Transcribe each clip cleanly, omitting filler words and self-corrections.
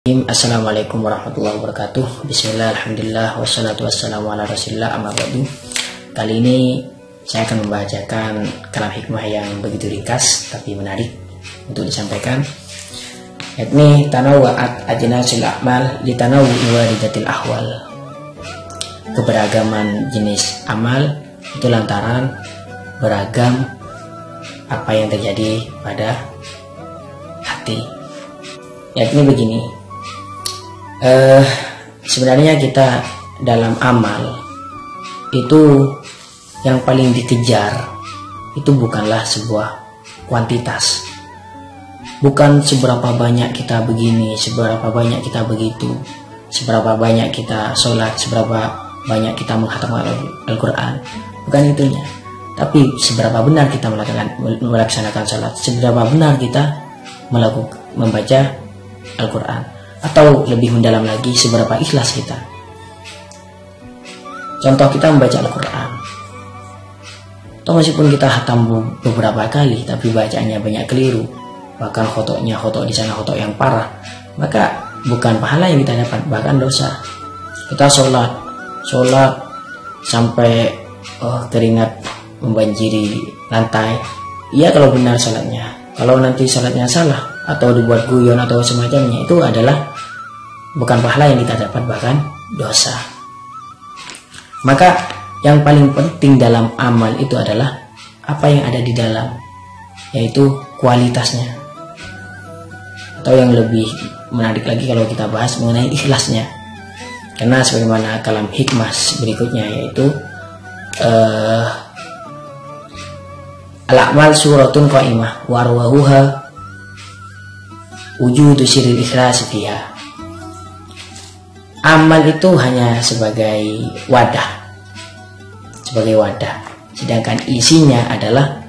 Assalamualaikum warahmatullahi wabarakatuh. Bismillah, alhamdulillah, wassalatu wassalamu ala rasulillah, amma ba'du. Kali ini saya akan membacakan kalam hikmah yang begitu ringkas tapi menarik untuk disampaikan, yakni tanawwa'at ajnasul a'mal li tanawwu'i waridatil ahwal. Keberagaman jenis amal itu lantaran beragam apa yang terjadi pada hati. Yakni begini, sebenarnya kita dalam amal itu yang paling dikejar itu bukanlah sebuah kuantitas, bukan seberapa banyak kita begini, seberapa banyak kita begitu, seberapa banyak kita sholat, seberapa banyak kita menghatamkan Al-Quran, bukan itunya. Tapi seberapa benar kita melaksanakan sholat, seberapa benar kita membaca Al-Quran, atau lebih mendalam lagi seberapa ikhlas kita. Contoh, kita membaca Al-Quran, atau meskipun kita hatam beberapa kali tapi bacaannya banyak keliru, bahkan khotok di sana khotok yang parah, maka bukan pahala yang kita dapat, bahkan dosa. Kita sholat sampai keringat membanjiri lantai, iya kalau benar sholatnya. Kalau nanti sholatnya salah atau dibuat guyon atau semacamnya, itu adalah bukan pahala yang kita dapat, bahkan dosa. Maka yang paling penting dalam amal itu adalah apa yang ada di dalam, yaitu kualitasnya. Atau yang lebih menarik lagi kalau kita bahas mengenai ikhlasnya, karena sebagaimana kalam hikmah berikutnya, yaitu al-a'mal suratun qa'imah warwahuha wujudu sirril ikhlas fiha. Amal itu hanya sebagai wadah, sedangkan isinya adalah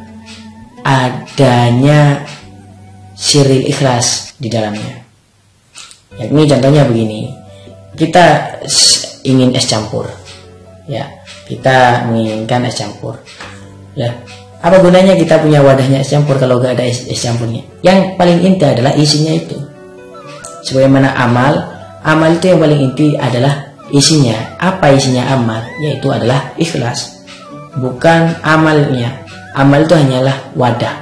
adanya sirril ikhlas di dalamnya. Yakni contohnya begini, kita ingin es campur, ya, kita menginginkan es campur. Ya, apa gunanya kita punya wadahnya es campur kalau gak ada es campurnya? Yang paling inti adalah isinya itu. Sebagaimana amal itu yang paling inti adalah isinya. Apa isinya amal? Yaitu adalah ikhlas, bukan amalnya. Amal itu hanyalah wadah.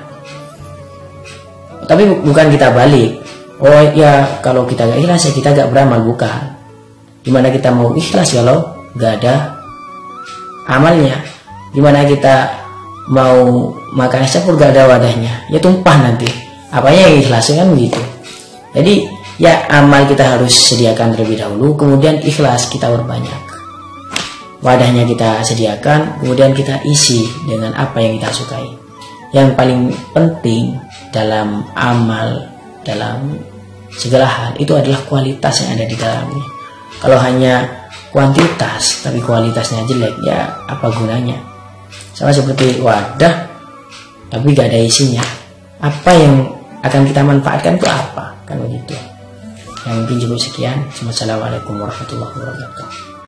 Tapi bukan kita balik, oh ya kalau kita gak ikhlas ya kita gak beramal, bukan. Gimana kita mau ikhlas kalau gak ada amalnya? Gimana kita mau makan es campur gak ada wadahnya? Ya tumpah nanti. Apanya yang ikhlasnya, kan begitu. Jadi ya amal kita harus sediakan terlebih dahulu, kemudian ikhlas kita perbanyak. Wadahnya kita sediakan, kemudian kita isi dengan apa yang kita sukai. Yang paling penting dalam amal, dalam segala hal, itu adalah kualitas yang ada di dalamnya. Kalau hanya kuantitas tapi kualitasnya jelek, ya apa gunanya? Sama seperti wadah tapi gak ada isinya, apa yang akan kita manfaatkan itu apa? Kan begitu. Yang mungkin cukup sekian. Wassalamualaikum warahmatullahi wabarakatuh.